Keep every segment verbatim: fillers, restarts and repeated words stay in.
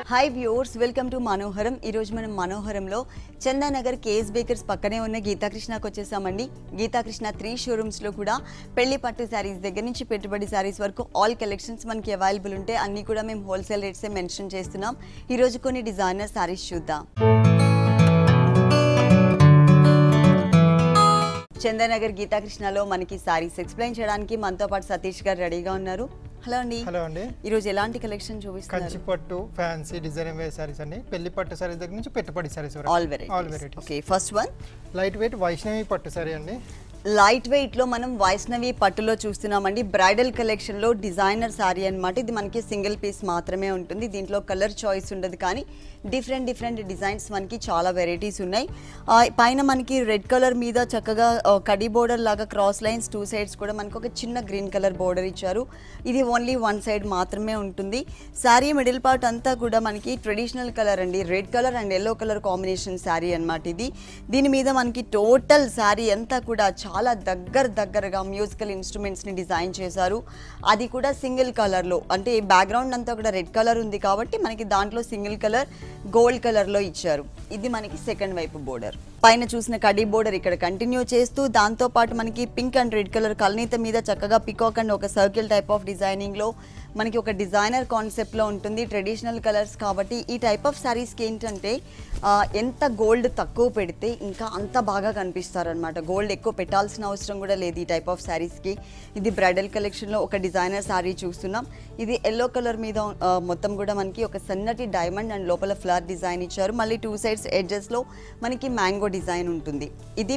Hi viewers, welcome to Manoharam. ఈ రోజు మనం మనోహరంలో చందానగర్ కేఎస్ బేకర్స్ పక్కనే ఉన్న గీతా కృష్ణకి వచ్చేసామండి. గీతా కృష్ణ త్రీ షోరూమ్స్ లో కూడా పెళ్లి పట్టు సారీస్ దగ్గర నుంచి పెట్టుబడి సారీస్ వరకు ఆల్ కలెక్షన్స్ మనకి అవైలబుల్ ఉంటాయి. అన్ని కూడా మేము హోల్సేల్ రేట్స్ ఏ మెన్షన్ చేస్తున్నాం. ఈ రోజు కొన్ని డిజైనర్ సారీస్ చూద్దాం. చందానగర్ గీతా కృష్ణలో మనకి సారీస్ ఎక్స్ప్లెయిన్ చేయడానికి మనతో పాటు సతీష్ గారు రెడీగా ఉన్నారు. హలో అండి. హలో అండి. ఈ రోజు ఎలాంటి కలెక్షన్ చూపిస్తున్నారు? కంచి పట్టు, ఫ్యాన్సీ డిజైన్ వేర్ సారీస్ అండి. పెళ్లి పట్టు సారీస్ దగ్గర నుంచి పెట్టుబడి సారీస్ వరకు all varieties. All varieties. Okay, first one light weight Vaishnavi పట్టు సారీ అండి. లైట్ వెయిట్ లో మనం వైష్ణవి పట్టులో చూస్తున్నామండి. బ్రైడల్ కలెక్షన్ లో డిజైనర్ సారీ అన్నమాట. ఇది మనకి సింగిల్ పీస్ మాత్రమే ఉంటుంది. దీంట్లో కలర్ చాయిస్ ఉండదు, కానీ డిఫరెంట్ డిఫరెంట్ డిజైన్స్ మనకి చాలా వెరైటీస్ ఉన్నాయి. పైన మనకి రెడ్ కలర్ మీద చక్కగా కడి బోర్డర్ లాగా క్రాస్ లైన్స్ టూ సైడ్స్ కూడా మనకు ఒక చిన్న గ్రీన్ కలర్ బోర్డర్ ఇచ్చారు. ఇది ఓన్లీ వన్ సైడ్ మాత్రమే ఉంటుంది. శారీ మిడిల్ పార్ట్ అంతా కూడా మనకి ట్రెడిషనల్ కలర్ అండి. Red colour and yellow colour combination sari అన్నమాట ఇది. దీని మీద మనకి టోటల్ శారీ అంతా కూడా చాలా దగ్గర దగ్గరగా మ్యూజికల్ ఇన్స్ట్రుమెంట్స్ని డిజైన్ చేశారు. అది కూడా సింగిల్ కలర్లో, అంటే బ్యాక్గ్రౌండ్ అంతా కూడా రెడ్ కలర్ ఉంది కాబట్టి మనకి దాంట్లో సింగిల్ కలర్ గోల్డ్ కలర్లో ఇచ్చారు. ఇది మనకి సెకండ్ వైపు బోర్డర్. పైన చూసిన కడీ బోర్డర్ ఇక్కడ కంటిన్యూ చేస్తూ దాంతో పాటు మనకి పింక్ అండ్ రెడ్ కలర్ కల్నీత మీద చక్కగా పికాక్ అండ్ ఒక సర్కిల్ టైప్ ఆఫ్ డిజైనింగ్లో మనకి ఒక డిజైనర్ కాన్సెప్ట్లో ఉంటుంది. ట్రెడిషనల్ కలర్స్ కాబట్టి ఈ టైప్ ఆఫ్ శారీస్కి ఏంటంటే ఎంత గోల్డ్ తక్కువ పెడితే ఇంకా అంత బాగా కనిపిస్తారనమాట. గోల్డ్ ఎక్కువ పెట్టాల్సిన అవసరం కూడా లేదు ఈ టైప్ ఆఫ్ శారీస్కి. ఇది బ్రైడల్ కలెక్షన్లో ఒక డిజైనర్ శారీ చూస్తున్నాం. ఇది ఎల్లో కలర్ మీద మొత్తం కూడా మనకి ఒక సన్నటి డైమండ్ అండ్ లోపల ఫ్లవర్ డిజైన్ ఇచ్చారు. మళ్ళీ టూ సైడ్స్ ఎడ్జెస్లో మనకి మ్యాంగో డిజైన్ ఉంటుంది. ఇది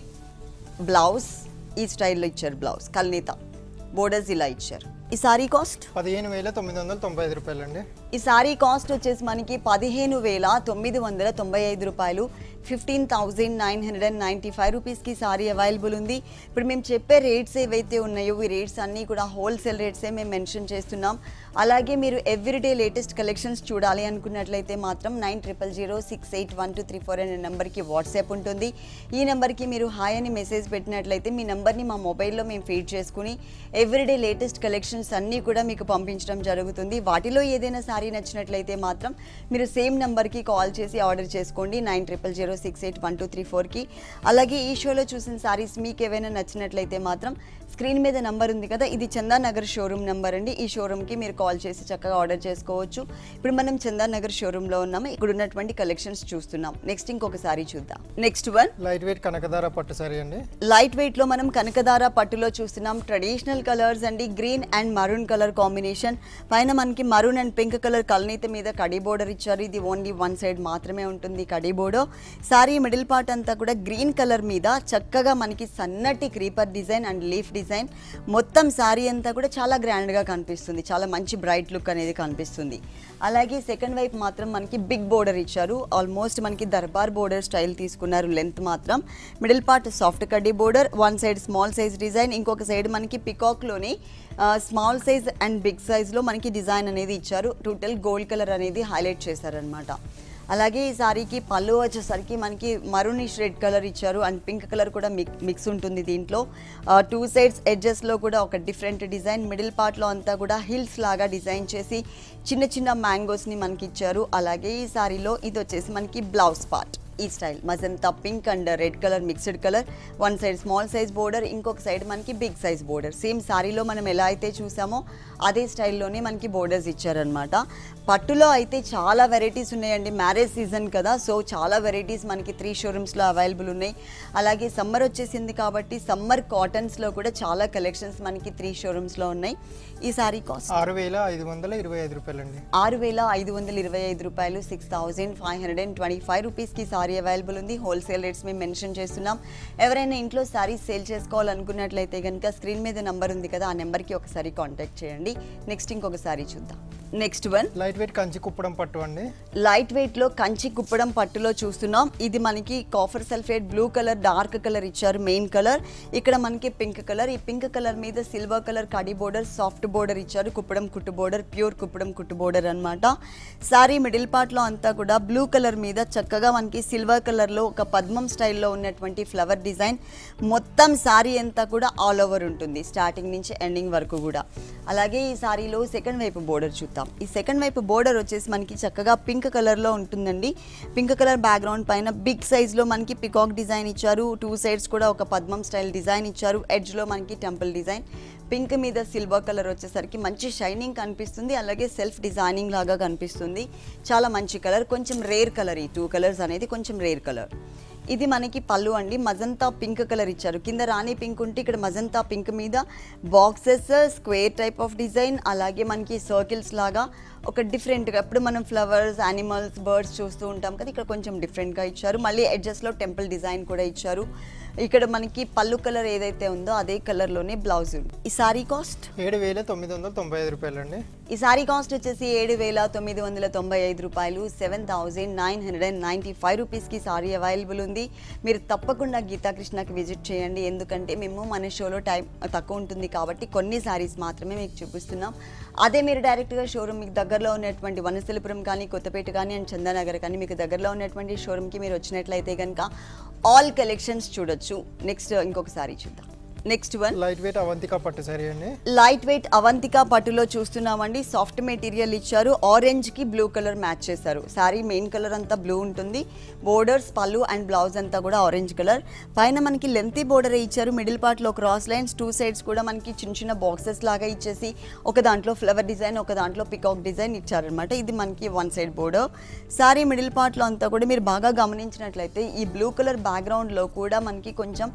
బ్లౌజ్ ఈ స్టైల్లో ఇచ్చారు. బ్లౌజ్ కల్నీత బోర్డర్స్ ఇలా ఇచ్చారు. ఈ సారీ కాస్ట్ పదిహేను వేల తొమ్మిది వందల తొంభై ఐదు రూపాయలు అండి. ఈ సారీ కాస్ట్ వచ్చేసి మనకి పదిహేను వేల తొమ్మిది వందల తొంభై ఐదు రూపాయలు. Fifteen thousand nine hundred and ninety five రూపీస్కి సారీ అవైలబుల్ ఉంది. ఇప్పుడు మేము చెప్పే రేట్స్ ఏవైతే ఉన్నాయో ఈ రేట్స్ అన్నీ కూడా హోల్సేల్ రేట్సే మేము మెన్షన్ చేస్తున్నాం. అలాగే మీరు ఎవ్రీడే లేటెస్ట్ కలెక్షన్స్ చూడాలి అనుకున్నట్లయితే మాత్రం nine triple zero six eight one two three four అనే నెంబర్కి వాట్సాప్ ఉంటుంది. ఈ నెంబర్కి మీరు హాయ్ అని మెసేజ్ పెట్టినట్లయితే మీ నెంబర్ని మా మొబైల్లో మేము ఫీడ్ చేసుకుని ఎవ్రీడే లేటెస్ట్ కలెక్షన్స్ అన్నీ కూడా మీకు పంపించడం జరుగుతుంది. వాటిలో ఏదైనా సారీ నచ్చినట్లయితే మాత్రం మీరు సేమ్ నెంబర్కి కాల్ చేసి ఆర్డర్ చేసుకోండి, nine triple zero six eight one two three ఫోర్కి. అలాగే ఈ షోలో చూసిన సారీస్ మీకు ఏవైనా నచ్చినట్లయితే మాత్రం స్క్రీన్ మీద నెంబర్ ఉంది కదా, ఇది చందానగర్ షోరూమ్ నెంబర్ అండి. ఈ షోరూమ్కి మీరు కాల్ చేసి చక్కగా ఆర్డర్ చేసుకోవచ్చు. ఇప్పుడు మనం చందానగర్ షోరూంలో ఉన్నాము. ఇక్కడ ఉన్నటువంటి కలెక్షన్స్ చూస్తున్నాం. నెక్స్ట్ ఇంకొక సారీ చూద్దాం. Next one light weight Kanakadhara పట్టు సారీ అండి. లైట్ వెయిట్ లో మనం కనకదార పట్టులో చూస్తున్నాం. ట్రెడిషనల్ కలర్స్ అండి. Green and maroon colour combination. పైన మనకి మరూన్ అండ్ పింక్ కలర్ కల్నీత మీద కడీ బోర్డర్ ఇచ్చారు. ఇది ఓన్లీ వన్ సైడ్ మాత్రమే ఉంటుంది కడీ బోర్డర్. సారీ మిడిల్ పార్ట్ అంతా కూడా గ్రీన్ కలర్ మీద చక్కగా మనకి సన్నటి creeper design and leaf design. మొత్తం సారీ అంతా కూడా చాలా గ్రాండ్గా కనిపిస్తుంది. చాలా మంచి బ్రైట్ లుక్ అనేది కనిపిస్తుంది. అలాగే సెకండ్ వైపు మాత్రం మనకి బిగ్ బోర్డర్ ఇచ్చారు. ఆల్మోస్ట్ మనకి దర్బార్ బోర్డర్ స్టైల్ తీసుకున్నారు. లెంత్ మాత్రం మిడిల్ పార్ట్ సాఫ్ట్ కడ్డీ border, one side small size design, ఇంకొక సైడ్ మనకి పికాక్లోని స్మాల్ సైజ్ అండ్ బిగ్ సైజ్లో మనకి డిజైన్ అనేది ఇచ్చారు. టోటల్ గోల్డ్ కలర్ అనేది హైలైట్ చేశారనమాట. అలాగే ఈ సారీకి పళ్ళు వచ్చేసరికి మనకి మరూనిష్ రెడ్ కలర్ ఇచ్చారు అండ్ పింక్ కలర్ కూడా మిక్స్ ఉంటుంది దీంట్లో. టూ సైడ్స్ ఎడ్జెస్లో కూడా ఒక డిఫరెంట్ డిజైన్. మిడిల్ పార్ట్లో అంతా కూడా హిల్స్ లాగా డిజైన్ చేసి చిన్న చిన్న మ్యాంగోస్ని మనకి ఇచ్చారు. అలాగే ఈ సారీలో ఇది వచ్చేసి మనకి బ్లౌజ్ పార్ట్ ఈ style magenta pink and red colour mixed colour. One side small size border, ఇంకొక సైడ్ మనకి బిగ్ సైజ్ బోర్డర్. సేమ్ సారీలో మనం ఎలా అయితే చూసామో అదే స్టైల్లోనే మనకి బోర్డర్స్ ఇచ్చారనమాట. పట్టులో అయితే చాలా వెరైటీస్ ఉన్నాయండి. మ్యారేజ్ సీజన్ కదా, సో చాలా వెరైటీస్ మనకి త్రీ షోరూమ్స్లో అవైలబుల్ ఉన్నాయి. అలాగే సమ్మర్ వచ్చేసింది కాబట్టి సమ్మర్ కాటన్స్లో కూడా చాలా కలెక్షన్స్ మనకి త్రీ షోరూమ్స్లో ఉన్నాయి. ఈ సారీ కాస్ట్ ఆరు వేల ఐదు వందల ఇరవై ఐదు రూపాయలు అండి. ఆరు వేల ఐదు వందల ఇరవై ఐదు రూపాయలు. Six thousand five hundred and twenty five రూపీస్కి సారీ అవైలబుల్ ఉంది. హోల్సేల్ రేట్స్ మేము మెన్షన్ చేస్తున్నాం. ఎవరైనా ఇంట్లో సారీస్ సేల్ చేసుకోవాలనుకున్నట్లయితే కనుక స్క్రీన్ మీద నెంబర్ ఉంది కదా, ఆ నెంబర్కి ఒకసారి కాంటాక్ట్ చేయండి. నెక్స్ట్ ఇంకొక సారీ చూద్దాం. Next one light weight Kanchi Kuppadam పట్టు అండి. లైట్ వెయిట్ లో కంచి కుప్పడం పట్టులో చూస్తున్నాం. ఇది మనకి copper sulphate blue colour dark colour ఇచ్చారు. మెయిన్ కలర్ ఇక్కడ మనకి పింక్ కలర్. ఈ పింక్ కలర్ మీద సిల్వర్ కలర్ కడి బోర్డర్ సాఫ్ట్ బోర్డర్ ఇచ్చారు. కుప్పడం కుట్టు బోర్డర్, ప్యూర్ కుప్పడం కుట్టు బోర్డర్ అనమాట. సారీ మిడిల్ పార్ట్ లో అంతా కూడా బ్లూ కలర్ మీద చక్కగా మనకి సిల్వర్ కలర్ లో ఒక పద్మం స్టైల్లో ఉన్నటువంటి ఫ్లవర్ డిజైన్. మొత్తం సారీ అంతా కూడా ఆల్ ఓవర్ ఉంటుంది, స్టార్టింగ్ నుంచి ఎండింగ్ వరకు కూడా. అలాగే ఈ సారీలో సెకండ్ వైపు బోర్డర్ చూద్దాం. చూద్దాం. ఈ సెకండ్ వైపు బోర్డర్ వచ్చేసి మనకి చక్కగా పింక్ కలర్లో ఉంటుందండి. పింక్ కలర్ బ్యాక్గ్రౌండ్ పైన బిగ్ సైజ్లో మనకి పికాక్ డిజైన్ ఇచ్చారు. టూ సైడ్స్ కూడా ఒక పద్మం స్టైల్ డిజైన్ ఇచ్చారు. ఎడ్జ్లో మనకి టెంపుల్ డిజైన్, పింక్ మీద సిల్వర్ కలర్ వచ్చేసరికి మంచి షైనింగ్ కనిపిస్తుంది. అలాగే సెల్ఫ్ డిజైనింగ్ లాగా కనిపిస్తుంది. చాలా మంచి కలర్, కొంచెం రేర్ కలర్. ఈ టూ కలర్స్ అనేది కొంచెం రేర్ కలర్. ఇది మనకి పళ్ళు అండి. మజంతా పింక్ కలర్ ఇచ్చారు. కింద రాణి పింక్ ఉంటే ఇక్కడ మజంతా పింక్ మీద boxes, square type of design, అలాగే మనకి సర్కిల్స్ లాగా ఒక డిఫరెంట్గా, ఎప్పుడు మనం ఫ్లవర్స్, యానిమల్స్, బర్డ్స్ చూస్తూ ఉంటాం కదా, ఇక్కడ కొంచెం డిఫరెంట్గా ఇచ్చారు. మళ్ళీ ఎడ్జెస్లో టెంపుల్ డిజైన్ కూడా ఇచ్చారు. ఇక్కడ మనకి పళ్ళు కలర్ ఏదైతే ఉందో అదే కలర్లోనే బ్లౌజ్ ఉంది. ఈ సారీ కాస్ట్ ఏడు వేల తొమ్మిది వందల తొంభై ఐదు రూపాయలు అండి. ఈ సారీ కాస్ట్ వచ్చేసి ఏడు వేల తొమ్మిది వందల తొంభై ఐదు రూపాయలు seven thousand nine hundred and ninety five రూపీస్కి సారీ అవైలబుల్ ఉంది. మీరు తప్పకుండా గీతాకృష్ణకి విజిట్ చేయండి. ఎందుకంటే మేము మన షోలో టైం తక్కువ ఉంటుంది కాబట్టి కొన్ని సారీస్ మాత్రమే మీకు చూపిస్తున్నాం. అదే మీరు డైరెక్ట్గా షోరూమ్ మీకు దగ్గరలో ఉన్నటువంటి వనస్థలిపురం కానీ, కొత్తపేట కానీ అండ్ చందానగర్ కానీ మీకు దగ్గరలో ఉన్నటువంటి షోరూమ్కి మీరు వచ్చినట్లయితే కనుక ఆల్ కలెక్షన్స్ చూడొచ్చు. నెక్స్ట్ ఇంకొక సారీ చూద్దాం. Next one light weight Avantika పట్టు సారీ అండి. లైట్ వెయిట్ అవంతిక పట్టులో చూస్తున్నామండి. సాఫ్ట్ మెటీరియల్ ఇచ్చారు. ఆరెంజ్ కి బ్లూ కలర్ మ్యాచ్ చేశారు. సారీ మెయిన్ కలర్ అంతా బ్లూ ఉంటుంది. బోర్డర్స్, పళ్ళు అండ్ బ్లౌజ్ అంతా కూడా ఆరెంజ్ కలర్. పైన మనకి లెంతీ బోర్డర్ ఇచ్చారు. మిడిల్ పార్ట్ లో క్రాస్ లైన్స్, టూ సైడ్స్ కూడా మనకి చిన్న చిన్న బాక్సెస్ లాగా ఇచ్చేసి ఒక దాంట్లో ఫ్లవర్ డిజైన్, ఒక దాంట్లో పికాక్ డిజైన్ ఇచ్చారనమాట. ఇది మనకి one side border. Sari middle part లో అంతా కూడా మీరు బాగా గమనించినట్లయితే ఈ బ్లూ కలర్ బ్యాక్గ్రౌండ్ లో కూడా మనకి కొంచెం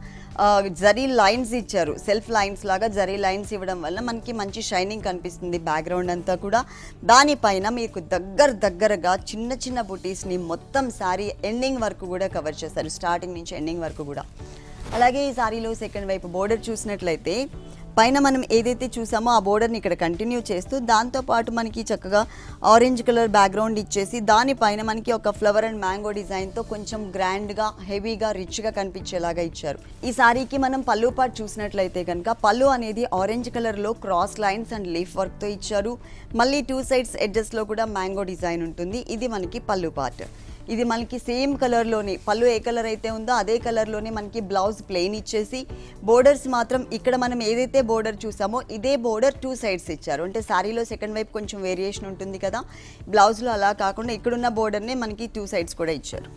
జరీ లైన్స్ ఇచ్చారు. సెల్ఫ్ లైన్స్ లాగా జరీ లైన్స్ ఇవ్వడం వల్ల మనకి మంచి షైనింగ్ కనిపిస్తుంది బ్యాక్గ్రౌండ్ అంతా కూడా. దానిపైన మీకు దగ్గర దగ్గరగా చిన్న చిన్న బుటీస్ని మొత్తం శారీ ఎండింగ్ వరకు కూడా కవర్ చేస్తారు. స్టార్టింగ్ నుంచి ఎండింగ్ వరకు కూడా. అలాగే ఈ శారీలో సెకండ్ వైపు బోర్డర్ చూసినట్లయితే పైన మనం ఏదైతే చూసామో ఆ బోర్డర్ని ఇక్కడ కంటిన్యూ చేస్తూ దాంతోపాటు మనకి చక్కగా ఆరెంజ్ కలర్ బ్యాక్గ్రౌండ్ ఇచ్చేసి దానిపైన మనకి ఒక ఫ్లవర్ అండ్ మ్యాంగో డిజైన్తో కొంచెం గ్రాండ్గా, హెవీగా, రిచ్గా కనిపించేలాగా ఇచ్చారు. ఈ సారీకి మనం పళ్ళు పార్ట్ చూసినట్లయితే కనుక పళ్ళు అనేది ఆరెంజ్ కలర్లో క్రాస్ లైన్స్ అండ్ లీఫ్ వర్క్తో ఇచ్చారు. మళ్ళీ టూ సైడ్స్ ఎడ్జెస్లో కూడా మ్యాంగో డిజైన్ ఉంటుంది. ఇది మనకి పళ్ళు పార్ట్. ఇది మనకి సేమ్ కలర్లోనే, పళ్ళు ఏ కలర్ అయితే ఉందో అదే కలర్లోనే మనకి బ్లౌజ్ ప్లెయిన్ ఇచ్చేసి బోర్డర్స్ మాత్రం ఇక్కడ మనం ఏదైతే బోర్డర్ చూసామో ఇదే బోర్డర్ టూ సైడ్స్ ఇచ్చారు. అంటే శారీలో సెకండ్ వైపు కొంచెం వేరియేషన్ ఉంటుంది కదా, బ్లౌజ్లో అలా కాకుండా ఇక్కడున్న బోర్డర్నే మనకి టూ సైడ్స్ కూడా ఇచ్చారు.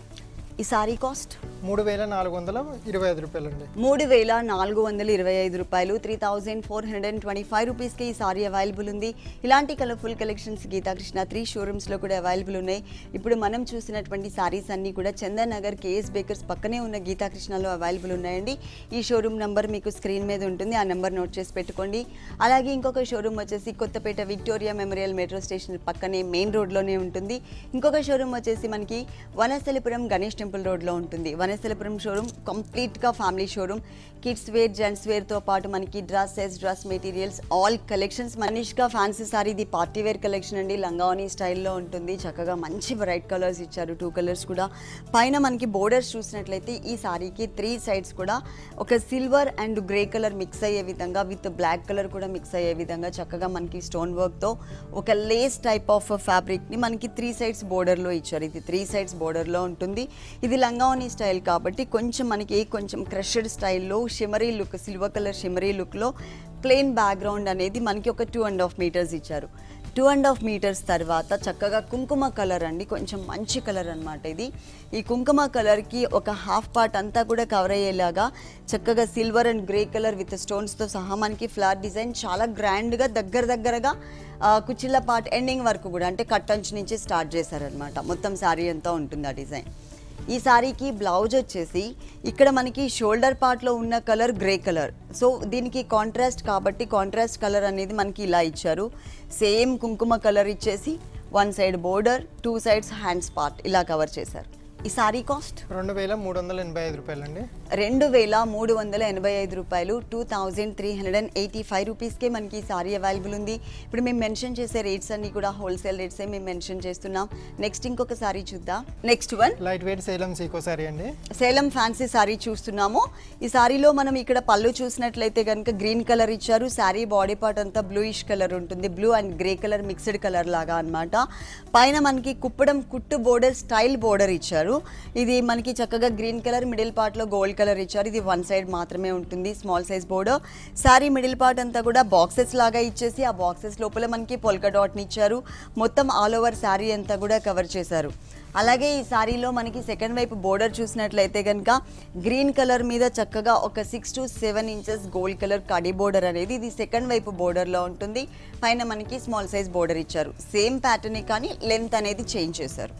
ఈ సారీ కాస్ట్ మూడు వేల నాలుగు వందల ఇరవై ఐదు రూపాయలు అండి. మూడు వేల నాలుగు వందల ఇరవై ఐదు రూపాయలు three thousand four hundred and twenty five రూపీస్కి ఈ సారీ అవైలబుల్ ఉంది. ఇలాంటి కలర్ఫుల్ కలెక్షన్స్ గీతాకృష్ణ త్రీ షోరూమ్స్లో కూడా అవైలబుల్ ఉన్నాయి. ఇప్పుడు మనం చూసినటువంటి సారీస్ అన్నీ కూడా చందన్ నగర్ కేఎస్ బేకర్స్ పక్కనే ఉన్న గీతాకృష్ణలో అవైలబుల్ ఉన్నాయండి. ఈ షోరూమ్ నెంబర్ మీకు స్క్రీన్ మీద ఉంటుంది. ఆ నెంబర్ నోట్ చేసి పెట్టుకోండి. అలాగే ఇంకొక షోరూమ్ వచ్చేసి Kothapet Victoria memorial metro station పక్కనే మెయిన్ రోడ్లోనే ఉంటుంది. ఇంకొక షోరూమ్ వచ్చేసి మనకి వనస్థలిపురం గణేష్ టెంపుల్ రోడ్లో ఉంటుంది. వనస్థలిపురం షోరూమ్ కంప్లీట్గా family showroom. Kids wear, gents వేర్తో పాటు మనకి dresses, dress materials, all collections. మనీష్గా ఫ్యాన్సీ సారీ, ఇది పార్టీ వేర్ కలెక్షన్ అండి. లంగావని స్టైల్లో ఉంటుంది. చక్కగా మంచి బ్రైట్ కలర్స్ ఇచ్చారు, టూ కలర్స్ కూడా. పైన మనకి బోర్డర్స్ చూసినట్లయితే ఈ సారీకి త్రీ సైడ్స్ కూడా ఒక silver and grey colour mix అయ్యే విధంగా, విత్ బ్లాక్ కలర్ కూడా మిక్స్ అయ్యే విధంగా చక్కగా మనకి స్టోన్ వర్క్తో ఒక లేస్ టైప్ ఆఫ్ ఫ్యాబ్రిక్ని మనకి త్రీ సైడ్స్ బోర్డర్లో ఇచ్చారు. ఇది త్రీ సైడ్స్ బోర్డర్లో ఉంటుంది. ఇది లంగావని స్టైల్ కాబట్టి కొంచెం మనకి కొంచెం క్రషెడ్ స్టైల్లో shimmery look, silver colour shimmery లుక్లో ప్లెయిన్ బ్యాక్గ్రౌండ్ అనేది మనకి ఒక టూ అండ్ హాఫ్ మీటర్స్ ఇచ్చారు. టూ అండ్ హాఫ్ మీటర్స్ తర్వాత చక్కగా కుంకుమ కలర్ అండి, కొంచెం మంచి కలర్ అనమాట ఇది. ఈ కుంకుమ కలర్కి ఒక హాఫ్ పార్ట్ అంతా కూడా కవర్ అయ్యేలాగా చక్కగా silver and grey colour with స్టోన్స్తో సహా మనకి ఫ్లవర్ డిజైన్ చాలా గ్రాండ్గా దగ్గర దగ్గరగా కుచ్చిళ్ళ పార్ట్ ఎండింగ్ వరకు కూడా, అంటే కట్టంచు నుంచి స్టార్ట్ చేశారనమాట. మొత్తం శారీ అంతా ఉంటుంది ఆ డిజైన్. ఈ సారీకి బ్లౌజ్ వచ్చేసి ఇక్కడ మనకి షోల్డర్ పార్ట్లో ఉన్న కలర్ గ్రే కలర్. సో దీనికి కాంట్రాస్ట్ కాబట్టి కాంట్రాస్ట్ కలర్ అనేది మనకి ఇలా ఇచ్చారు. సేమ్ కుంకుమ కలర్ ఇచ్చేసి one side border, two sides hands part ఇలా కవర్ చేశారు. ఈ సారీ కాస్ట్ రెండు వేల మూడు వందల ఎనభై ఐదు రూపాయలు అండి. రెండు వేల మూడు వందల ఎనభై ఐదు రూపాయలు two thousand three hundred and eighty five రూపీస్కే మనకి ఈ సారీ అవైలబుల్ ఉంది. ఇప్పుడు మేము మెన్షన్ చేసే రేట్స్ అన్ని కూడా హోల్సేల్ రేట్సే మేము మెన్షన్ చేస్తున్నాం. నెక్స్ట్ ఇంకొక సారీ చూద్దాం. Next one light weight Salem సీకో సారీ అండి. సేలం ఫ్యాన్సీ సారీ చూస్తున్నాము. ఈ సారీలో మనం ఇక్కడ పళ్ళు చూసినట్లయితే కనుక గ్రీన్ కలర్ ఇచ్చారు. సారీ బాడీ పార్ట్ అంతా బ్లూయిష్ కలర్ ఉంటుంది. Blue and grey colour mixed colour లాగా అనమాట. పైన మనకి కుప్పడం కుట్టు బోర్డర్ స్టైల్ బోర్డర్ ఇచ్చారు. ఇచ్చారు. ఇది మనకి చక్కగా గ్రీన్ కలర్, మిడిల్ పార్ట్లో గోల్డ్ కలర్ ఇచ్చారు. ఇది వన్ సైడ్ మాత్రమే ఉంటుంది, small size border. Sari middle part అంతా కూడా బాక్సెస్ లాగా ఇచ్చేసి ఆ బాక్సెస్ లోపల మనకి పొల్కా డాట్ని ఇచ్చారు. మొత్తం ఆల్ ఓవర్ శారీ అంతా కూడా కవర్ చేశారు. అలాగే ఈ శారీలో మనకి సెకండ్ వైపు బోర్డర్ చూసినట్లయితే కనుక గ్రీన్ కలర్ మీద చక్కగా ఒక six to seven inches gold colour కడి బోర్డర్ అనేది ఇది సెకండ్ వైపు బోర్డర్లో ఉంటుంది. పైన మనకి స్మాల్ సైజ్ బోర్డర్ ఇచ్చారు. సేమ్ ప్యాటర్నే కానీ లెంత్ అనేది చేంజ్ చేశారు.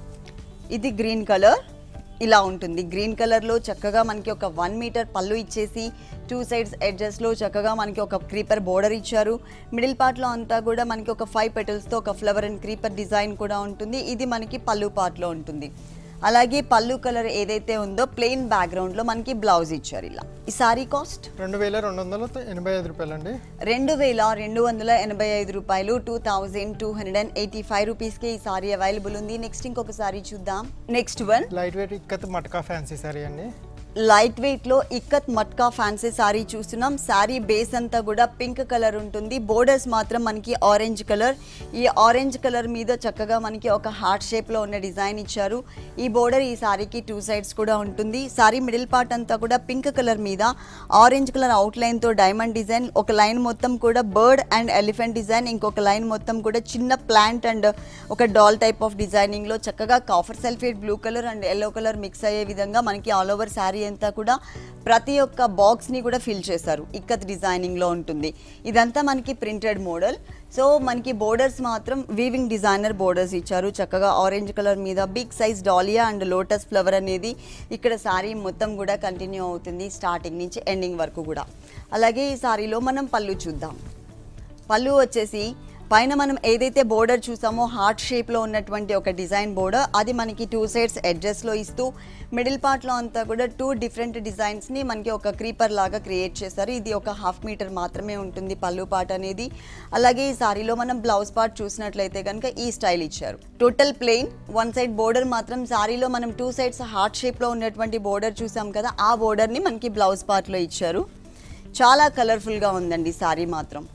ఇది గ్రీన్ కలర్ ఇలా ఉంటుంది. గ్రీన్ కలర్లో చక్కగా మనకి ఒక వన్ మీటర్ పళ్ళు ఇచ్చేసి టూ సైడ్స్ ఎడ్జెస్లో చక్కగా మనకి ఒక క్రీపర్ బోర్డర్ ఇచ్చారు. మిడిల్ పార్ట్లో అంతా కూడా మనకి ఒక ఫైవ్ పెటల్స్తో ఒక ఫ్లవర్ అండ్ క్రీపర్ డిజైన్ కూడా ఉంటుంది. ఇది మనకి పళ్ళు పార్ట్లో ఉంటుంది. అలాగే పళ్ళు కలర్ ఏదైతే ఉందో ప్లెయిన్ బ్యాక్గ్రౌండ్లో మనకి బ్లౌజ్ ఇచ్చారు. ఇలా ఈ సారీ కాస్ట్ రెండు వేల రెండు వందల ఎనభై ఐదు రూపాయలు అండి. రెండు వేల రెండు వందల ఎనభై ఐదు రూపాయలు two thousand two hundred and eighty five రూపీస్కి ఈ సారీ అవైలబుల్ ఉంది. నెక్స్ట్ ఇంకొక సారీ చూద్దాం. Next one light weight ikat matka fancy sari అండి. లైట్ వెయిట్లో ఇక్కత్ మట్కా ఫ్యాన్సీ సారీ చూస్తున్నాం. సారీ బేస్ అంతా కూడా పింక్ కలర్ ఉంటుంది. బోర్డర్స్ మాత్రం మనకి ఆరెంజ్ కలర్. ఈ ఆరెంజ్ కలర్ మీద చక్కగా మనకి ఒక హార్ట్ షేప్లో ఉన్న డిజైన్ ఇచ్చారు. ఈ బోర్డర్ ఈ సారీకి టూ సైడ్స్ కూడా ఉంటుంది. సారీ మిడిల్ పార్ట్ అంతా కూడా పింక్ కలర్ మీద ఆరెంజ్ కలర్ అవుట్లైన్తో డైమండ్ డిజైన్, ఒక లైన్ మొత్తం కూడా బర్డ్ అండ్ ఎలిఫెంట్ డిజైన్, ఇంకొక లైన్ మొత్తం కూడా చిన్న ప్లాంట్ అండ్ ఒక డాల్ టైప్ ఆఫ్ డిజైనింగ్లో చక్కగా copper sulphate blue colour and yellow colour mix అయ్యే విధంగా మనకి ఆల్ ఓవర్ శారీ అంతా కూడా ప్రతి ఒక్క బాక్స్ని కూడా ఫిల్ చేశారు. ఇక్కత్ డిజైనింగ్లో ఉంటుంది. ఇదంతా మనకి ప్రింటెడ్ మోడల్. సో మనకి బోర్డర్స్ మాత్రం వీవింగ్ డిజైనర్ బోర్డర్స్ ఇచ్చారు. చక్కగా ఆరెంజ్ కలర్ మీద big size dahlia and lotus flower అనేది ఇక్కడ శారీ మొత్తం కూడా కంటిన్యూ అవుతుంది స్టార్టింగ్ నుంచి ఎండింగ్ వరకు కూడా. అలాగే ఈ శారీలో మనం పళ్ళు చూద్దాం. పళ్ళు వచ్చేసి పైన మనం ఏదైతే బోర్డర్ చూసామో హార్ట్ షేప్లో ఉన్నటువంటి ఒక డిజైన్ బోర్డర్, అది మనకి టూ సైడ్స్ ఎడ్జెస్లో ఇస్తూ మిడిల్ పార్ట్లో అంతా కూడా టూ డిఫరెంట్ డిజైన్స్ని మనకి ఒక క్రీపర్ లాగా క్రియేట్ చేశారు. ఇది ఒక హాఫ్ మీటర్ మాత్రమే ఉంటుంది పళ్ళు పార్ట్ అనేది. అలాగే ఈ సారీలో మనం బ్లౌజ్ పార్ట్ చూసినట్లయితే కనుక ఈ స్టైల్ ఇచ్చారు. Total plain, one side border మాత్రం సారీలో మనం టూ సైడ్స్ హార్ట్ షేప్లో ఉన్నటువంటి బోర్డర్ చూసాం కదా, ఆ బోర్డర్ని మనకి బ్లౌజ్ పార్ట్లో ఇచ్చారు. చాలా కలర్ఫుల్గా ఉందండి సారీ మాత్రం.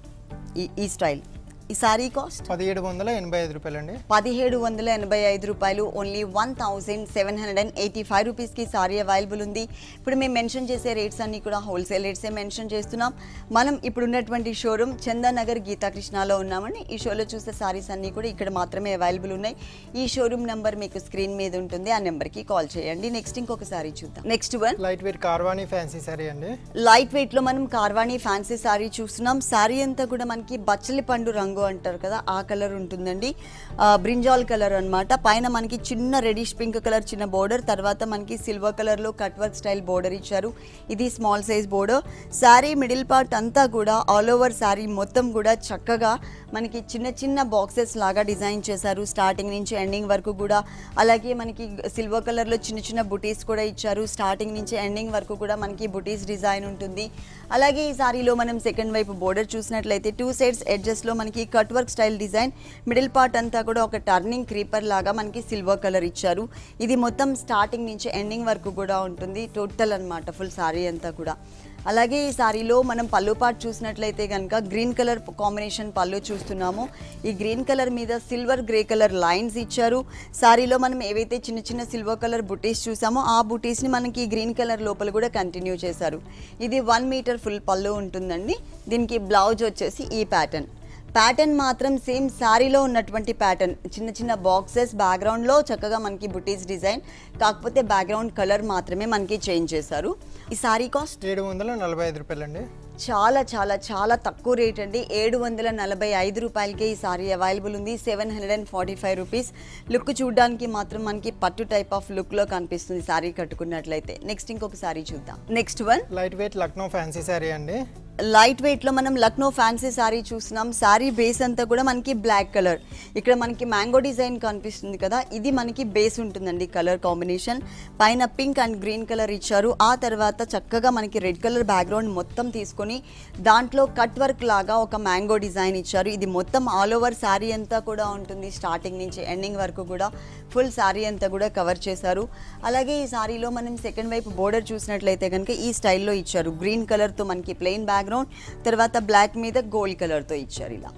ఈ ఈ స్టైల్. ఈ సారీ కాస్ట్ పదిహేడు వందల ఎనభై ఐదు రూపాయలు అండి. పదిహేడు వందల ఎనభై ఐదు రూపాయలు only one thousand seven hundred and eighty five రూపీస్కి సారీ అవైలబుల్ ఉంది. ఇప్పుడు మేము మెన్షన్ చేసే రేట్స్ అన్నీ కూడా హోల్సేల్ రేట్సే మెన్షన్ చేస్తున్నాం. మనం ఇప్పుడు ఉన్నటువంటి షోరూమ్ చందానగర్ గీతాకృష్ణలో ఉన్నామండి. ఈ షోలో చూసే సారీస్ అన్నీ కూడా ఇక్కడ మాత్రమే అవైలబుల్ ఉన్నాయి. ఈ షోరూమ్ నెంబర్ మీకు స్క్రీన్ మీద ఉంటుంది, ఆ నెంబర్కి కాల్ చేయండి. నెక్స్ట్ ఇంకొక సారీ చూద్దాం. Next one light weight Karvani fancy sari అండి. లైట్ వెయిట్లో మనం కార్వానీ ఫ్యాన్సీ సారీ చూస్తున్నాం. సారీ అంతా కూడా మనకి బచ్చలి పండు రంగు అంటారు కదా, ఆ కలర్ ఉంటుందండి. బ్రింజాల్ కలర్ అన్నమాట. పైన మనకి చిన్న రెడిష్ పింక్ కలర్ చిన్న బోర్డర్, తర్వాత మనకి సిల్వర్ కలర్లో కట్ వర్క్ స్టైల్ బోర్డర్ ఇచ్చారు. ఇది small size border. Sari middle part అంతా కూడా ఆల్ ఓవర్ శారీ మొత్తం కూడా చక్కగా మనకి చిన్న చిన్న బాక్సెస్ లాగా డిజైన్ చేశారు స్టార్టింగ్ నుంచి ఎండింగ్ వరకు కూడా. అలాగే మనకి సిల్వర్ కలర్లో చిన్న చిన్న బుటీస్ కూడా ఇచ్చారు. స్టార్టింగ్ నుంచి ఎండింగ్ వరకు కూడా మనకి బుటీస్ డిజైన్ ఉంటుంది. అలాగే ఈ సారీలో మనం సెకండ్ వైపు బోర్డర్ చూసినట్లయితే టూ సైడ్స్ ఎడ్జెస్లో మనకి cut work style design, middle part అంతా కూడా ఒక టర్నింగ్ క్రీపర్ లాగా మనకి సిల్వర్ కలర్ ఇచ్చారు. ఇది మొత్తం స్టార్టింగ్ నుంచి ఎండింగ్ వరకు కూడా ఉంటుంది టోటల్ అన్నమాట ఫుల్ సారీ అంతా కూడా. అలాగే ఈ సారీలో మనం పళ్ళు పార్ట్ చూసినట్లయితే కనుక గ్రీన్ కలర్ కాంబినేషన్ పళ్ళు చూస్తున్నాము. ఈ గ్రీన్ కలర్ మీద సిల్వర్ గ్రే కలర్ లైన్స్ ఇచ్చారు. సారీలో మనం ఏవైతే చిన్న చిన్న సిల్వర్ కలర్ బుటీస్ చూసామో ఆ బుటీస్ని మనకి గ్రీన్ కలర్ లోపల కూడా కంటిన్యూ చేశారు. ఇది వన్ మీటర్ ఫుల్ పళ్ళు ఉంటుందండి. దీనికి బ్లౌజ్ వచ్చేసి ఈ ప్యాటర్న్. ప్యాటర్న్ మాత్రం సేమ్ శారీలో ఉన్నటువంటి ప్యాటర్న్, చిన్న చిన్న బాక్సెస్ బ్యాక్గ్రౌండ్లో చక్కగా మనకి బుటీస్ డిజైన్, కాకపోతే బ్యాక్గ్రౌండ్ కలర్ మాత్రమే మనకి చేంజ్ చేశారు. ఈ సారీ కాస్ట్ ఏడు వందల నలభై ఐదు రూపాయలు అండి. చాలా చాలా చాలా తక్కువ రేట్ అండి. ఏడు వందల నలభై ఐదు రూపాయలకే ఈ సారీ అవైలబుల్ ఉంది. Seven hundred and forty five rupees. Look చూడడానికి మాత్రం మనకి పట్టు టైప్ ఆఫ్ లుక్లో కనిపిస్తుంది సారీ కట్టుకున్నట్లయితే. నెక్స్ట్ ఇంకొక సారీ చూద్దాం. Next one light weight Lucknow fancy sari అండి. లైట్ వెయిట్లో మనం లక్నో ఫ్యాన్సీ సారీ చూస్తున్నాం. సారీ బేస్ అంతా కూడా మనకి బ్లాక్ కలర్, ఇక్కడ మనకి మ్యాంగో డిజైన్ కనిపిస్తుంది కదా, ఇది మనకి బేస్ ఉంటుందండి కలర్ కాంబినేషన్. పైన పింక్ అండ్ గ్రీన్ కలర్ ఇచ్చారు. ఆ తర్వాత చక్కగా మనకి రెడ్ కలర్ బ్యాక్గ్రౌండ్ మొత్తం తీసుకొని దాంట్లో కట్ వర్క్ లాగా ఒక మ్యాంగో డిజైన్ ఇచ్చారు. ఇది మొత్తం ఆల్ ఓవర్ శారీ అంతా కూడా ఉంటుంది. స్టార్టింగ్ నుంచి ఎండింగ్ వరకు కూడా ఫుల్ శారీ అంతా కూడా కవర్ చేశారు. అలాగే ఈ శారీలో మనం సెకండ్ వైపు బోర్డర్ చూసినట్లయితే కనుక ఈ స్టైల్లో ఇచ్చారు. గ్రీన్ కలర్తో మనకి ప్లెయిన్ బ్యాక్గ్రౌండ్, తర్వాత బ్లాక్ మీద గోల్డ్ కలర్తో ఇచ్చారు. ఇలా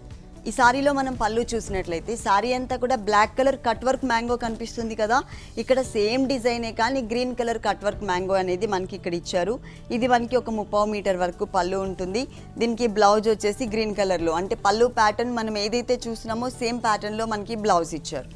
ఈ సారీలో మనం పళ్ళు చూసినట్లయితే సారీ అంతా కూడా black colour cut work mango కనిపిస్తుంది కదా, ఇక్కడ సేమ్ డిజైనే కానీ green colour cut work mango అనేది మనకి ఇక్కడ ఇచ్చారు. ఇది మనకి ఒక ముప్పావు మీటర్ వరకు పళ్ళు ఉంటుంది. దీనికి బ్లౌజ్ వచ్చేసి గ్రీన్ కలర్లో, అంటే పళ్ళు ప్యాటర్న్ మనం ఏదైతే చూసినామో సేమ్ ప్యాటర్న్లో మనకి బ్లౌజ్ ఇచ్చారు.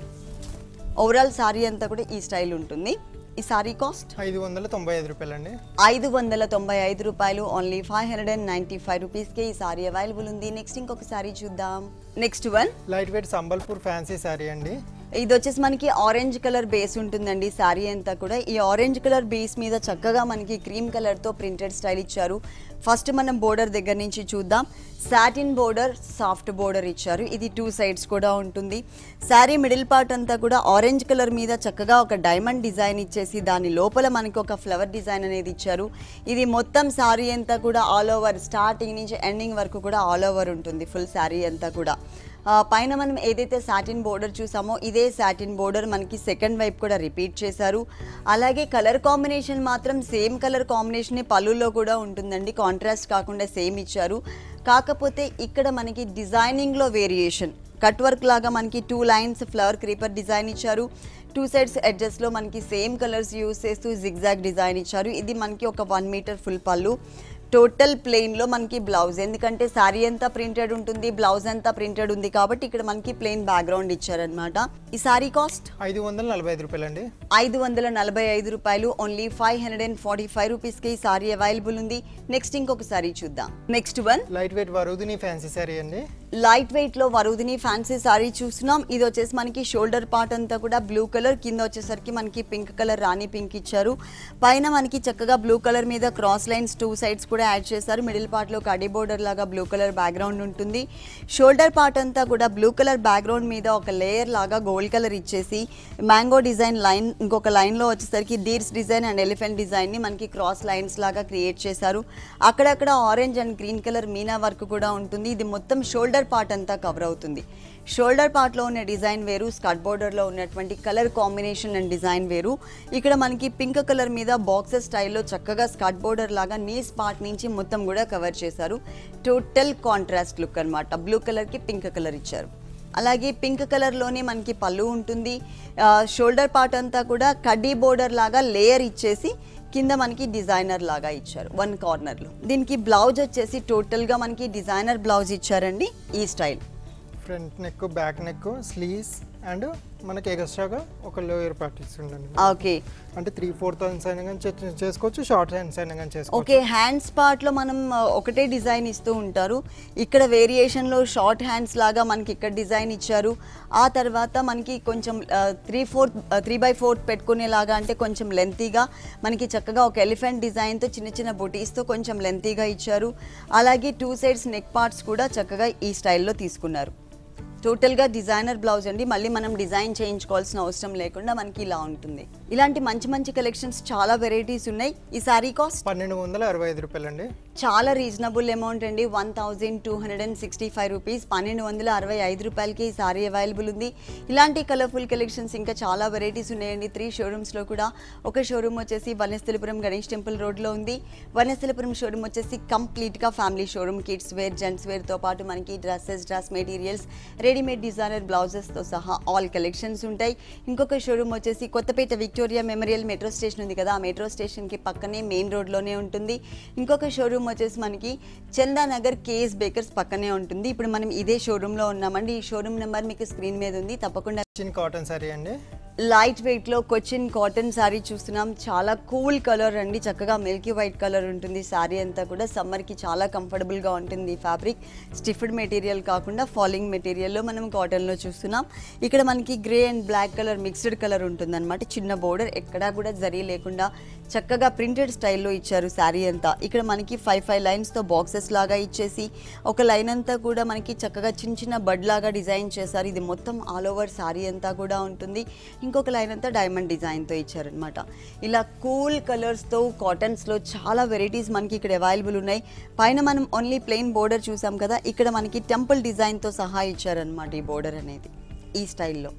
ఓవరాల్ సారీ అంతా కూడా ఈ స్టైల్ ఉంటుంది. ఈ సారీ కాస్ట్ ఐదు వందల తొంభై ఐదు రూపాయలు అండి. ఐదు వందల తొంభై ఐదు రూపాయలు only five hundred and ninety five రూపీస్కే ఈ సారీ అవైలబుల్ ఉంది. నెక్స్ట్ ఇంకొక సారీ చూద్దాం. Next one light weight Sambalpur fancy sari అండి. ఇది వచ్చేసి మనకి ఆరెంజ్ కలర్ బేస్ ఉంటుందండి సారీ అంతా కూడా. ఈ ఆరెంజ్ కలర్ బేస్ మీద చక్కగా మనకి క్రీమ్ కలర్తో ప్రింటెడ్ స్టైల్ ఇచ్చారు. ఫస్ట్ మనం బోర్డర్ దగ్గర నుంచి చూద్దాం. సాటిన్ బోర్డర్, సాఫ్ట్ బోర్డర్ ఇచ్చారు. ఇది టూ సైడ్స్ కూడా ఉంటుంది. శారీ మిడిల్ పార్ట్ అంతా కూడా ఆరెంజ్ కలర్ మీద చక్కగా ఒక డైమండ్ డిజైన్ ఇచ్చేసి దాని లోపల మనకి ఒక ఫ్లవర్ డిజైన్ అనేది ఇచ్చారు. ఇది మొత్తం శారీ అంతా కూడా ఆల్ ఓవర్ స్టార్టింగ్ నుంచి ఎండింగ్ వరకు కూడా ఆల్ ఓవర్ ఉంటుంది ఫుల్ శారీ అంతా కూడా. పైన మనం ఏదైతే సాటిన్ బోర్డర్ చూసామో ఇదే సాటిన్ బోర్డర్ మనకి సెకండ్ వైపు కూడా రిపీట్ చేశారు. అలాగే కలర్ కాంబినేషన్ మాత్రం సేమ్ కలర్ కాంబినేషన్ పళ్ళులో కూడా ఉంటుందండి, కాంట్రాస్ట్ కాకుండా సేమ్ ఇచ్చారు. కాకపోతే ఇక్కడ మనకి డిజైనింగ్లో వేరియేషన్, కట్ వర్క్ లాగా మనకి two lines flower creeper design ఇచ్చారు. టూ సైడ్స్ ఎడ్జెస్లో మనకి సేమ్ కలర్స్ యూస్ చేస్తూ జిగ్జాగ్ డిజైన్ ఇచ్చారు. ఇది మనకి ఒక one metre full pallu. Total ప్లెయిన్లో మనకి బ్లౌజ్, ఎందుకంటే శారీ అంతా ప్రింటెడ్ ఉంటుంది, బ్లౌజ్ అంతా ప్రింటెడ్ ఉంది కాబట్టి ఇక్కడ మనకి ప్లెయిన్ బ్యాక్గ్రౌండ్ ఇచ్చారనమాట. ఈ సారీ కాస్ట్ ఐదు వందల నలభై ఐదు రూపాయలు అండి. ఐదు వందల నలభై ఐదు రూపాయలు only five hundred and forty five రూపీస్కి ఈ సారీ అవైలబుల్ ఉంది. నెక్స్ట్ ఇంకొక సారీ చూద్దాం. Next one light weight Varudhini fancy sari అండి. లైట్ వెయిట్ లో వరుదిని ఫ్యాన్సీ సారీ చూస్తున్నాం. ఇది వచ్చేసి మనకి షోల్డర్ పార్ట్ అంతా కూడా బ్లూ కలర్, కింద వచ్చేసరికి మనకి పింక్ కలర్ రాణి పింక్ ఇచ్చారు. పైన మనకి చక్కగా బ్లూ కలర్ మీద క్రాస్ లైన్స్ టూ సైడ్స్ కూడా యాడ్ చేశారు. మిడిల్ పార్ట్ లో కడీ బోర్డర్ లాగా బ్లూ కలర్ బ్యాక్గ్రౌండ్ ఉంటుంది. షోల్డర్ పార్ట్ అంతా కూడా బ్లూ కలర్ బ్యాక్గ్రౌండ్ మీద ఒక లేయర్ లాగా గోల్డ్ కలర్ ఇచ్చేసి మ్యాంగో డిజైన్ లైన్, ఇంకొక లైన్ లో వచ్చేసరికి deers design and elephant design ని మనకి క్రాస్ లైన్స్ లాగా క్రియేట్ చేశారు. అక్కడక్కడ orange and green colour meena work కూడా ఉంటుంది. ఇది మొత్తం షోల్డర్ పార్ట్ అంతా కవర్ అవుతుంది. షోల్డర్ పార్ట్ లో ఉన్న డిజైన్ వేరు, స్కర్ట్ బోర్డర్ లో ఉన్నటువంటి కలర్ కాంబినేషన్ అండ్ డిజైన్ వేరు. ఇక్కడ మనకి పింక్ కలర్ మీద బాక్సెస్ స్టైల్లో చక్కగా స్కర్ట్ బోర్డర్ లాగా నీస్ పార్ట్ నుంచి మొత్తం కూడా కవర్ చేశారు. టోటల్ కాంట్రాస్ట్ లుక్ అన్నమాట. బ్లూ కలర్ కి పింక్ కలర్ ఇచ్చారు. అలాగే పింక్ కలర్లోనే మనకి పళ్ళు ఉంటుంది. షోల్డర్ పార్ట్ అంతా కూడా కడ్డీ బోర్డర్ లాగా లేయర్ ఇచ్చేసి కింద మనకి డిజైనర్ లాగా ఇచ్చారు వన్ కార్నర్లో. దీనికి బ్లౌజ్ వచ్చేసి టోటల్గా మనకి డిజైనర్ బ్లౌజ్ ఇచ్చారండి. ఈ style front neck, back neck, sleeves and మనకి ఎక్స్ట్రాగా ఒక లోయర్ పార్ట్ ఇస్తుండండి. ఓకే, అంటే త్రీ ఫోర్త్ హ్యాండ్స్ అయినా కానీ చేసుకోవచ్చు, షార్ట్ హ్యాండ్స్ అయినా కానీ చేసుకోవచ్చు. ఓకే, హ్యాండ్స్ పార్ట్లో మనం ఒకటే డిజైన్ ఇస్తూ ఉంటారు. ఇక్కడ వేరియేషన్లో షార్ట్ హ్యాండ్స్ లాగా మనకి ఇక్కడ డిజైన్ ఇచ్చారు. ఆ తర్వాత మనకి కొంచెం three fourth three by fourth పెట్టుకునేలాగా, అంటే కొంచెం లెంతీగా మనకి చక్కగా ఒక ఎలిఫెంట్ డిజైన్తో చిన్న చిన్న బుటీస్తో కొంచెం లెంతీగా ఇచ్చారు. అలాగే టూ సైడ్స్ నెక్ పార్ట్స్ కూడా చక్కగా ఈ స్టైల్లో తీసుకున్నారు. టోటల్గా డిజైనర్ బ్లౌజ్ అండి. మళ్ళీ మనం డిజైన్ చేయించుకోవాల్సిన అవసరం లేకుండా మనకి ఇలా ఉంటుంది. ఇలాంటి మంచి మంచి కలెక్షన్స్ చాలా వెరైటీస్ ఉన్నాయి. ఈ సారీ కాస్ట్ పన్నెండు వందల అరవై ఐదు రూపాయలు అండి. చాలా రీజనబుల్ అమౌంట్ అండి. One thousand two hundred and sixty five rupees పన్నెండు వందల అరవై ఐదు రూపాయలకి ఈ సారీ అవైలబుల్ ఉంది. ఇలాంటి కలర్ఫుల్ కలెక్షన్స్ ఇంకా చాలా వెరైటీస్ ఉన్నాయండి. త్రీ షోరూమ్స్లో కూడా. ఒక షోరూమ్ వచ్చేసి వనస్థలిపురం గణేష్ టెంపుల్ రోడ్లో ఉంది. వనస్థలిపురం షోరూమ్ వచ్చేసి కంప్లీట్గా family showroom. Kids wear, gents వేర్తో పాటు మనకి dresses, dress materials, readymade designer బ్లౌజెస్తో సహా ఆల్ కలెక్షన్స్ ఉంటాయి. ఇంకొక షోరూమ్ వచ్చేసి Kothapet Victoria memorial metro station ఉంది కదా, ఆ మెట్రో స్టేషన్కి పక్కనే మెయిన్ రోడ్లోనే ఉంటుంది. ఇంకొక షోరూమ్ వచ్చేసి మనకి చందానగర్ కేఎస్ బేకర్స్ పక్కనే ఉంటుంది. ఇప్పుడు మనం ఇదే షోరూంలో ఉన్నామండి. ఈ షోరూమ్ నెంబర్ మీకు స్క్రీన్ మీద ఉంది, తప్పకుండా. కాటన్ సారీ అండి. లైట్ వెయిట్లో కొచ్చిన్ కాటన్ శారీ చూస్తున్నాం. చాలా కూల్ కలర్ అండి, చక్కగా మిల్కీ వైట్ కలర్ ఉంటుంది. శారీ అంతా కూడా సమ్మర్కి చాలా కంఫర్టబుల్గా ఉంటుంది. ఫ్యాబ్రిక్ స్టిఫ్డ్ మెటీరియల్ కాకుండా ఫాలింగ్ మెటీరియల్లో మనం కాటన్లో చూస్తున్నాం. ఇక్కడ మనకి grey and black colour mixed colour ఉంటుందన్నమాట. చిన్న బోర్డర్, ఎక్కడా కూడా జరీ లేకుండా చక్కగా ప్రింటెడ్ స్టైల్లో ఇచ్చారు శారీ అంతా. ఇక్కడ మనకి ఫైవ్ ఫైవ్ లైన్స్తో బాక్సెస్ లాగా ఇచ్చేసి ఒక లైన్ అంతా కూడా మనకి చక్కగా చిన్న చిన్న బడ్ లాగా డిజైన్ చేశారు. ఇది మొత్తం ఆల్ ఓవర్ శారీ అంతా కూడా ఉంటుంది. ఇంకొక లైన్ అంతా డైమండ్ డిజైన్తో ఇచ్చారనమాట. ఇలా కూల్ కలర్స్తో కాటన్స్లో చాలా వెరైటీస్ మనకి ఇక్కడ అవైలబుల్ ఉన్నాయి. పైన మనం ఓన్లీ ప్లెయిన్ బోర్డర్ చూసాం కదా, ఇక్కడ మనకి టెంపుల్ డిజైన్తో సహా ఇచ్చారనమాట ఈ బోర్డర్ అనేది ఈ స్టైల్లో.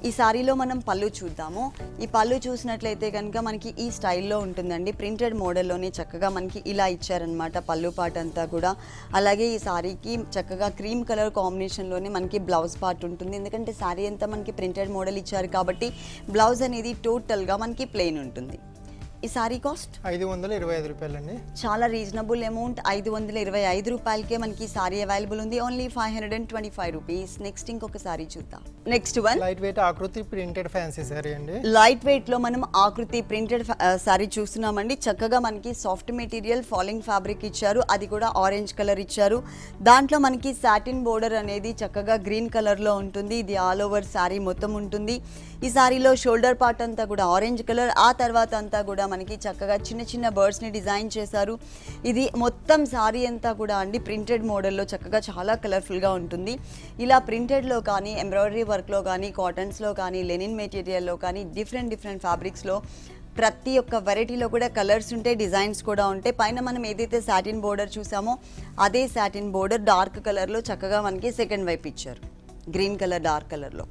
ఈ సారీలో మనం పళ్ళు చూద్దాము. ఈ పళ్ళు చూసినట్లయితే కనుక మనకి ఈ స్టైల్లో ఉంటుందండి. ప్రింటెడ్ మోడల్లోనే చక్కగా మనకి ఇలా ఇచ్చారనమాట పళ్ళు పార్ట్ అంతా కూడా. అలాగే ఈ సారీకి చక్కగా క్రీమ్ కలర్ కాంబినేషన్లోనే మనకి బ్లౌజ్ పార్ట్ ఉంటుంది. ఎందుకంటే సారీ అంతా మనకి ప్రింటెడ్ మోడల్ ఇచ్చారు కాబట్టి బ్లౌజ్ అనేది టోటల్గా మనకి ప్లెయిన్ ఉంటుంది. ఈ సారీ కాస్ట్ ఐదు వందల ఇరవై ఐదు రూపాయలండి. చాలా రీజనబుల్ అమౌంట్. ఐదు వందల ఇరవై ఐదు రూపాయలకే మనకి సారీ అవైలబుల్ ఉంది. Only five hundred and twenty five rupees. Next ఇంకొక సారీ చూద్దాం. Next one light weight Aakruthi printed fancy sari అండి. లైట్ వెయిట్ లో మనం ఆకృతి ప్రింటెడ్ సారీ చూస్తున్నామండి. చక్కగా మనకి సాఫ్ట్ మెటీరియల్ ఫాలింగ్ ఫ్యాబ్రిక్ ఇచ్చారు. అది కూడా ఆరెంజ్ కలర్ ఇచ్చారు. దాంట్లో మనకి సాటిన్ బోర్డర్ అనేది చక్కగా గ్రీన్ కలర్ లో ఉంటుంది. ఇది ఆల్ ఓవర్ సారీ మొత్తం ఉంటుంది. ఈ సారీలో షోల్డర్ పార్ట్ అంతా కూడా ఆరెంజ్ కలర్, ఆ తర్వాత అంతా కూడా మనకి చక్కగా చిన్న చిన్న బర్డ్స్ ని డిజైన్ చేశారు. ఇది మొత్తం సారీ అంతా కూడా అండి ప్రింటెడ్ మోడల్లో చక్కగా చాలా కలర్ఫుల్ గా ఉంటుంది. ఇలా ప్రింటెడ్ లో కానీ ఎంబ్రాయిడరీ వర్క్ లో కానీ కాటన్స్ లో కానీ లెనిన్ మెటీరియల్ లో కానీ డిఫరెంట్ డిఫరెంట్ ఫ్యాబ్రిక్స్ లో ప్రతి ఒక్క వెరైటీలో కూడా కలర్స్ ఉంటాయి, డిజైన్స్ కూడా ఉంటాయి. పైన మనం ఏదైతే సాటిన్ బోర్డర్ చూసామో అదే సాటిన్ బోర్డర్ డార్క్ కలర్లో చక్కగా మనకి సెకండ్ వైపు ఇచ్చారు, గ్రీన్ కలర్ డార్క్ కలర్లో.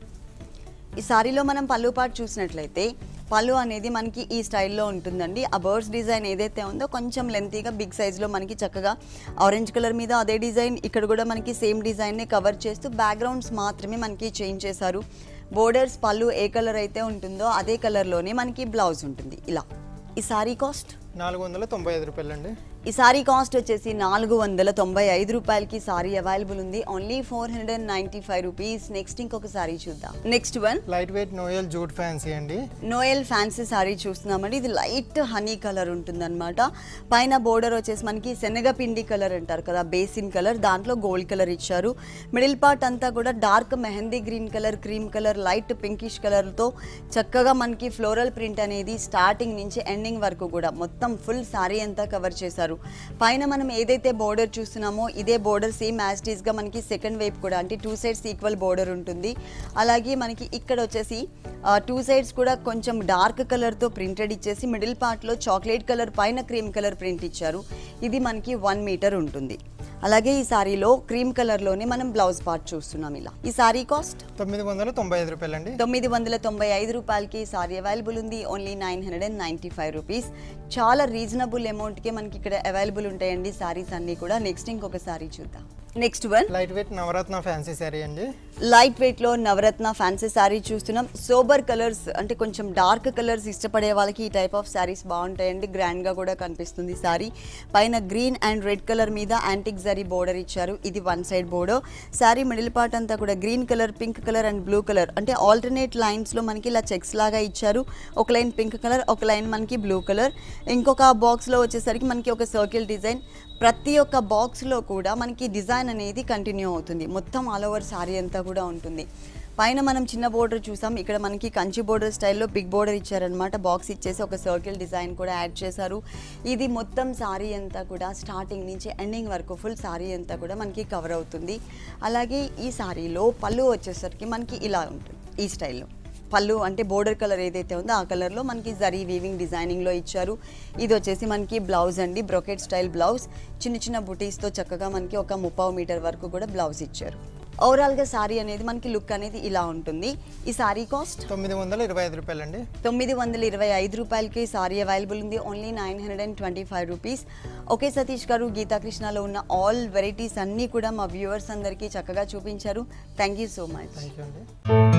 ఈ సారీలో మనం పళ్ళు పార్ట్ చూసినట్లయితే పళ్ళు అనేది మనకి ఈ స్టైల్లో ఉంటుందండి. ఆ బర్డ్స్ డిజైన్ ఏదైతే ఉందో కొంచెం లెంతీగా బిగ్ సైజ్లో మనకి చక్కగా ఆరెంజ్ కలర్ మీద అదే డిజైన్, ఇక్కడ కూడా మనకి సేమ్ డిజైన్నే కవర్ చేస్తూ బ్యాక్గ్రౌండ్స్ మాత్రమే మనకి చేంజ్ చేశారు. బోర్డర్స్ పళ్ళు ఏ కలర్ అయితే ఉంటుందో అదే కలర్లోనే మనకి బ్లౌజ్ ఉంటుంది. ఇలా ఈ సారీ కాస్ట్ నాలుగు వందల తొంభై ఐదు రూపాయలండి. ఈ సారీ కాస్ట్ వచ్చేసి నాలుగు వందల తొంభై ఐదు రూపాయలకి సారీ అవైలబుల్ ఉంది. Only four hundred and ninety five rupees. Next ఇంకొక సారీ చూద్దాం. Next one light weight Noel jute fancy అండి. నోయల్ ఫ్యాన్సీ సారీ చూస్తున్నామండి. ఇది లైట్ హనీ కలర్ ఉంటుందన్నమాట. పైన బోర్డర్ వచ్చేసి మనకి శనగపిండి కలర్ అంటారు కదా, బేసిన్ కలర్, దాంట్లో గోల్డ్ కలర్ ఇచ్చారు. మిడిల్ పార్ట్ అంతా కూడా dark mehndi green colour, cream colour, light pinkish కలర్తో చక్కగా మనకి ఫ్లోరల్ ప్రింట్ అనేది స్టార్టింగ్ నుంచి ఎండింగ్ వరకు కూడా మొత్తం ఫుల్ సారీ అంతా కవర్ చేశారు. పైన మనం ఏదైతే బోర్డర్ చూస్తున్నామో ఇదే border same as it is గా మనకి సెకండ్ వైపు కూడా అంటే టూ సైడ్స్ ఈక్వల్ బోర్డర్ ఉంటుంది. అలాగే మనకి ఇక్కడ వచ్చేసి టూ సైడ్స్ కూడా కొంచెం డార్క్ కలర్ తో ప్రింటెడ్ ఇచ్చేసి మిడిల్ పార్ట్ లో చాక్లెట్ కలర్ పైన క్రీమ్ కలర్ ప్రింట్ ఇచ్చారు. ఇది మనకి వన్ మీటర్ ఉంటుంది. అలాగే ఈ సారీలో క్రీమ్ కలర్ లోనే మనం బ్లౌజ్ పార్ట్ చూస్తున్నాం. ఇలా ఈ సారీ కాస్ట్ తొమ్మిది వందల తొంభై ఐదు రూపాయలండి. తొమ్మిది వందల తొంభై ఐదు రూపాయలకి సారీ అవైలబుల్ ఉంది. Only nine hundred and ninety five rupees. చాలా రీజనబుల్ అమౌంట్కే మనకి ఇక్కడ అవైలబుల్ ఉంటాయండి సారీస్ అన్నీ కూడా. నెక్స్ట్ ఇంకొక సారీ చూద్దాం. Next one light weight Navaratna fancy sari అండి. లైట్ వెయిట్ లో నవరత్న ఫ్యాన్సీ సారీ చూస్తున్నాం. సోబర్ కలర్స్ అంటే కొంచెం డార్క్ కలర్స్ ఇష్టపడే వాళ్ళకి ఈ టైప్ ఆఫ్ సారీస్ బాగుంటాయండి. గ్రాండ్ గా కూడా కనిపిస్తుంది సారీ. పైన గ్రీన్ అండ్ రెడ్ కలర్ మీద యాంటిక్ జరీ బోర్డర్ ఇచ్చారు. ఇది one side border. Sari middle part అంతా కూడా green colour, pink colour and blue colour అంటే ఆల్టర్నేట్ లైన్స్ లో మనకి ఇలా చెక్స్ లాగా ఇచ్చారు. ఒక లైన్ పింక్ కలర్, ఒక లైన్ మనకి బ్లూ కలర్. ఇంకొక బాక్స్ లో వచ్చేసరికి మనకి ఒక సర్కిల్ డిజైన్. ప్రతి ఒక్క బాక్స్లో కూడా మనకి డిజైన్ అనేది కంటిన్యూ అవుతుంది. మొత్తం ఆల్ ఓవర్ సారీ అంతా కూడా ఉంటుంది. పైన మనం చిన్న బోర్డర్ చూసాం. ఇక్కడ మనకి కంచి బోర్డర్ స్టైల్లో బిగ్ బోర్డర్ ఇచ్చారనమాట. బాక్స్ ఇచ్చేసి ఒక సర్కిల్ డిజైన్ కూడా యాడ్ చేశారు. ఇది మొత్తం సారీ అంతా కూడా స్టార్టింగ్ నుంచి ఎండింగ్ వరకు ఫుల్ సారీ అంతా కూడా మనకి కవర్ అవుతుంది. అలాగే ఈ సారీలో పళ్ళు వచ్చేసరికి మనకి ఇలా ఉంటుంది. ఈ స్టైల్లో పళ్ళు అంటే బోర్డర్ కలర్ ఏదైతే ఉందో ఆ కలర్లో మనకి జరీ వీవింగ్ డిజైనింగ్లో ఇచ్చారు. ఇది వచ్చేసి మనకి బ్లౌజ్ అండి, బ్రొకెట్ స్టైల్ బ్లౌజ్. చిన్న చిన్న బుటీస్తో చక్కగా మనకి ఒక ముప్పావు మీటర్ వరకు కూడా బ్లౌజ్ ఇచ్చారు. ఓవరాల్గా సారీ అనేది మనకి లుక్ అనేది ఇలా ఉంటుంది. ఈ సారీ కాస్ట్ తొమ్మిది వందల ఇరవై ఐదు రూపాయలండి. తొమ్మిది వందల ఇరవై ఐదు రూపాయలకి సారీ అవైలబుల్ ఉంది. Only nine hundred and twenty five rupees. Okay Satish garu, గీతాకృష్ణలో ఉన్న ఆల్ వెరైటీస్ అన్నీ కూడా మా వ్యూవర్స్ అందరికీ చక్కగా చూపించారు. Thank you so much. Thank you అండి.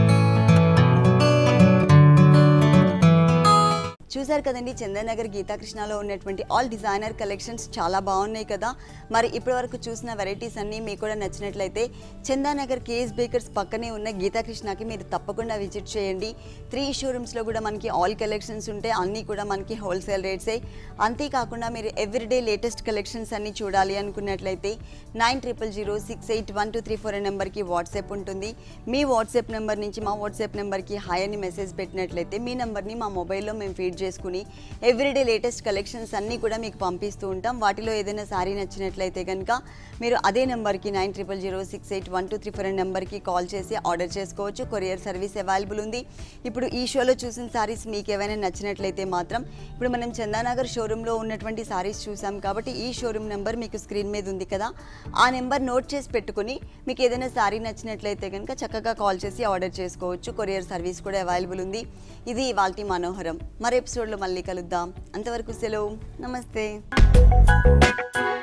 చూసారు కదండి, చందనగర్ గీతాకృష్ణలో ఉన్నటువంటి ఆల్ డిజైనర్ కలెక్షన్స్ చాలా బాగున్నాయి కదా. మరి ఇప్పటి వరకు చూసిన వెరైటీస్ అన్నీ మీకు కూడా నచ్చినట్లయితే చందానగర్ కేఎస్ బేకర్స్ పక్కనే ఉన్న గీతాకృష్ణకి మీరు తప్పకుండా విజిట్ చేయండి. త్రీ షోరూమ్స్లో కూడా మనకి ఆల్ కలెక్షన్స్ ఉంటాయి. అన్నీ కూడా మనకి హోల్సేల్ రేట్సే. అంతేకాకుండా మీరు ఎవ్రీడే లేటెస్ట్ కలెక్షన్స్ అన్నీ చూడాలి అనుకున్నట్లయితే nine triple zero six eight one two three four నెంబర్కి వాట్సాప్ ఉంటుంది. మీ వాట్సాప్ నెంబర్ నుంచి మా వాట్సాప్ నెంబర్కి హాయ్ అని మెసేజ్ పెట్టినట్లయితే మీ నెంబర్ని మా మొబైల్లో మేము ఫీడ్ చేస్తాం. చేసుకుని ఎవ్రీడే లేటెస్ట్ కలెక్షన్స్ అన్నీ కూడా మీకు పంపిస్తూ ఉంటాం. వాటిలో ఏదైనా శారీ నచ్చినట్లయితే కనుక మీరు అదే నెంబర్కి nine triple zero six eight one two three four నెంబర్కి కాల్ చేసి ఆర్డర్ చేసుకోవచ్చు. కొరియర్ సర్వీస్ అవైలబుల్ ఉంది. ఇప్పుడు ఈ షోలో చూసిన శారీస్ మీకు ఏవైనా నచ్చినట్లయితే మాత్రం ఇప్పుడు మనం చందానగర్ షోరూంలో ఉన్నటువంటి శారీస్ చూసాం కాబట్టి ఈ షోరూమ్ నెంబర్ మీకు స్క్రీన్ మీద ఉంది కదా, ఆ నెంబర్ నోట్ చేసి పెట్టుకుని మీకు ఏదైనా శారీ నచ్చినట్లయితే కనుక చక్కగా కాల్ చేసి ఆర్డర్ చేసుకోవచ్చు. కొరియర్ సర్వీస్ కూడా అవైలబుల్ ఉంది. ఇది ఇవాల్టి మనోహరం. మరో ఎపిసోడ్లో మళ్ళీ కలుద్దాం. అంతవరకు సెలవు. నమస్తే.